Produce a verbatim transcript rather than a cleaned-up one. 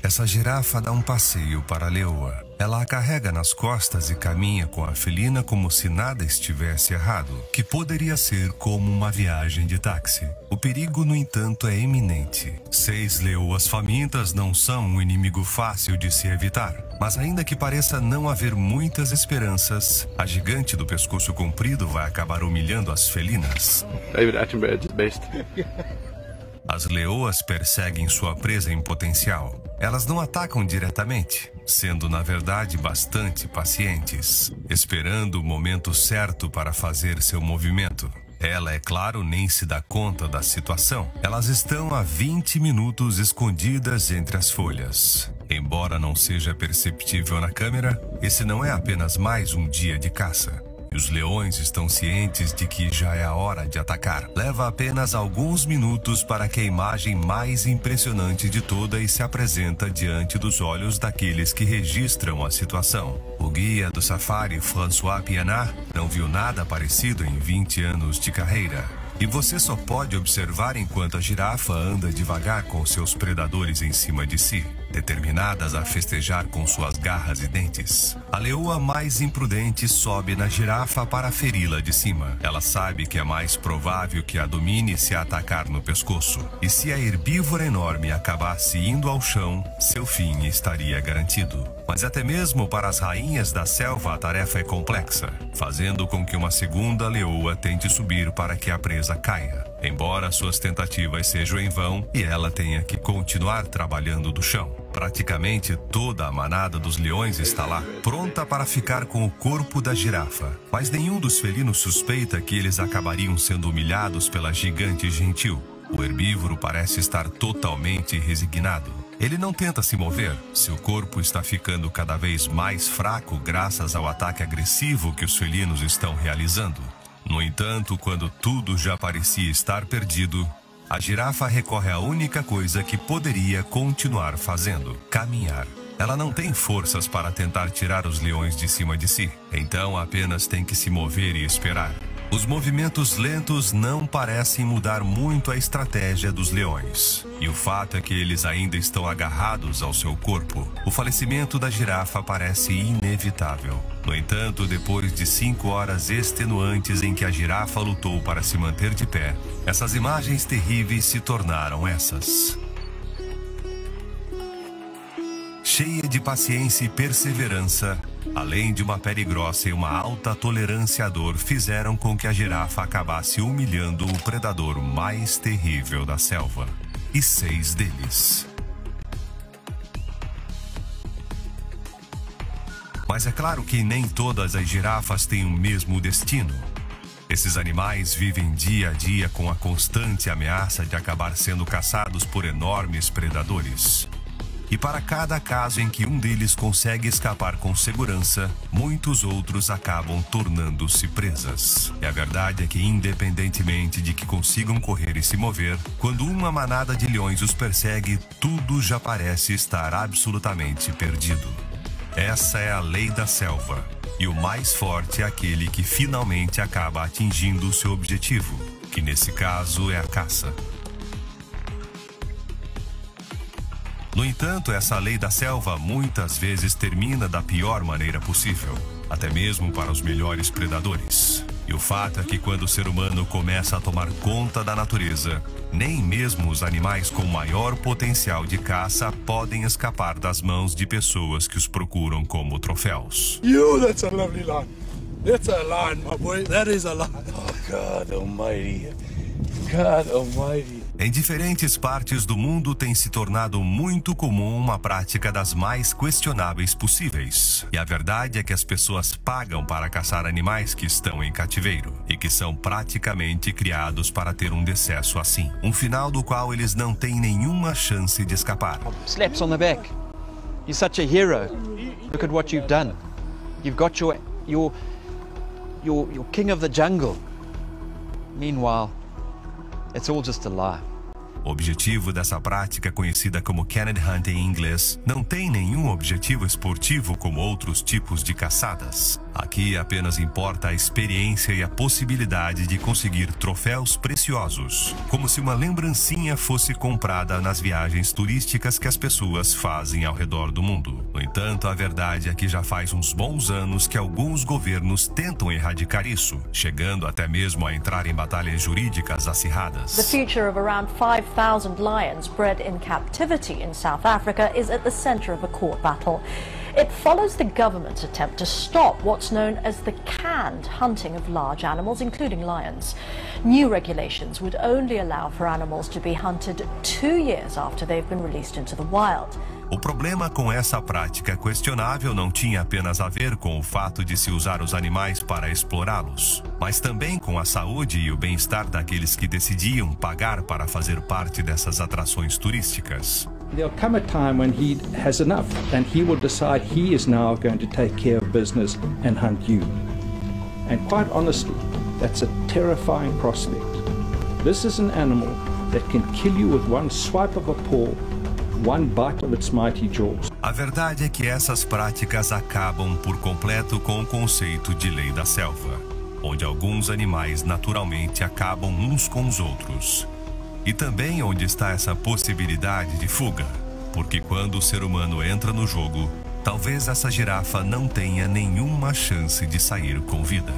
Essa girafa dá um passeio para a leoa. Ela a carrega nas costas e caminha com a felina como se nada estivesse errado, que poderia ser como uma viagem de táxi. O perigo, no entanto, é iminente. Seis leoas famintas não são um inimigo fácil de se evitar. Mas ainda que pareça não haver muitas esperanças, a gigante do pescoço comprido vai acabar humilhando as felinas. David Attenborough is the best. As leoas perseguem sua presa em potencial. Elas não atacam diretamente, sendo na verdade bastante pacientes, esperando o momento certo para fazer seu movimento. Ela, é claro, nem se dá conta da situação. Elas estão há vinte minutos escondidas entre as folhas. Embora não seja perceptível na câmera, esse não é apenas mais um dia de caça. E os leões estão cientes de que já é a hora de atacar. Leva apenas alguns minutos para que a imagem mais impressionante de todas se apresenta diante dos olhos daqueles que registram a situação. O guia do safari, François Pianat, não viu nada parecido em vinte anos de carreira. E você só pode observar enquanto a girafa anda devagar com seus predadores em cima de si, determinadas a festejar com suas garras e dentes. A leoa mais imprudente sobe na girafa para feri-la de cima. Ela sabe que é mais provável que a domine se atacar no pescoço. E se a herbívora enorme acabasse indo ao chão, seu fim estaria garantido. Mas até mesmo para as rainhas da selva a tarefa é complexa, fazendo com que uma segunda leoa tente subir para que a presa caia, embora suas tentativas sejam em vão e ela tenha que continuar trabalhando do chão. Praticamente toda a manada dos leões está lá, pronta para ficar com o corpo da girafa. Mas nenhum dos felinos suspeita que eles acabariam sendo humilhados pela gigante gentil. O herbívoro parece estar totalmente resignado. Ele não tenta se mover. Seu corpo está ficando cada vez mais fraco graças ao ataque agressivo que os felinos estão realizando. No entanto, quando tudo já parecia estar perdido, a girafa recorre à única coisa que poderia continuar fazendo: caminhar. Ela não tem forças para tentar tirar os leões de cima de si, então apenas tem que se mover e esperar. Os movimentos lentos não parecem mudar muito a estratégia dos leões. E o fato é que eles ainda estão agarrados ao seu corpo. O falecimento da girafa parece inevitável. No entanto, depois de cinco horas extenuantes em que a girafa lutou para se manter de pé, essas imagens terríveis se tornaram essas. Cheia de paciência e perseverança, além de uma pele grossa e uma alta tolerância à dor, fizeram com que a girafa acabasse humilhando o predador mais terrível da selva. E seis deles. Mas é claro que nem todas as girafas têm o mesmo destino. Esses animais vivem dia a dia com a constante ameaça de acabar sendo caçados por enormes predadores. E para cada caso em que um deles consegue escapar com segurança, muitos outros acabam tornando-se presas. E a verdade é que, independentemente de que consigam correr e se mover, quando uma manada de leões os persegue, tudo já parece estar absolutamente perdido. Essa é a lei da selva, e o mais forte é aquele que finalmente acaba atingindo o seu objetivo, que nesse caso é a caça. No entanto, essa lei da selva muitas vezes termina da pior maneira possível, até mesmo para os melhores predadores. E o fato é que quando o ser humano começa a tomar conta da natureza, nem mesmo os animais com maior potencial de caça podem escapar das mãos de pessoas que os procuram como troféus. You, that's a lovely line. That's a line, my boy. That is a line. Oh, God almighty. God almighty. Em diferentes partes do mundo tem se tornado muito comum uma prática das mais questionáveis possíveis. E a verdade é que as pessoas pagam para caçar animais que estão em cativeiro e que são praticamente criados para ter um decesso assim, um final do qual eles não têm nenhuma chance de escapar. Slaps on the back. You're such a hero. Look at what you've done. You've got your your your your king of the jungle. Meanwhile, it's all just a lie. O objetivo dessa prática, conhecida como Canid Hunt em inglês, não tem nenhum objetivo esportivo como outros tipos de caçadas. Aqui apenas importa a experiência e a possibilidade de conseguir troféus preciosos, como se uma lembrancinha fosse comprada nas viagens turísticas que as pessoas fazem ao redor do mundo. No entanto, a verdade é que já faz uns bons anos que alguns governos tentam erradicar isso, chegando até mesmo a entrar em batalhas jurídicas acirradas. The future of around five thousand lions bred in captivity in South Africa is at the center of a court battle. It follows the government's attempt to stop what's known as the canned hunting of large animals, including lions. New regulations would only allow for animals to be hunted two years after they've been released into the wild. O problema com essa prática questionável não tinha apenas a ver com o fato de se usar os animais para explorá-los, mas também com a saúde e o bem-estar daqueles que decidiam pagar para fazer parte dessas atrações turísticas. There'll come a time when he has enough and he will decide he is now going to take care of business and hunt you. And quite honestly, that's a terrifying prospect. This is an animal that can kill you with one swipe of a paw, one bite of its mighty jaws. A verdade é que essas práticas acabam por completo com o conceito de lei da selva, onde alguns animais naturalmente acabam uns com os outros. E também onde está essa possibilidade de fuga, porque quando o ser humano entra no jogo, talvez essa girafa não tenha nenhuma chance de sair com vida.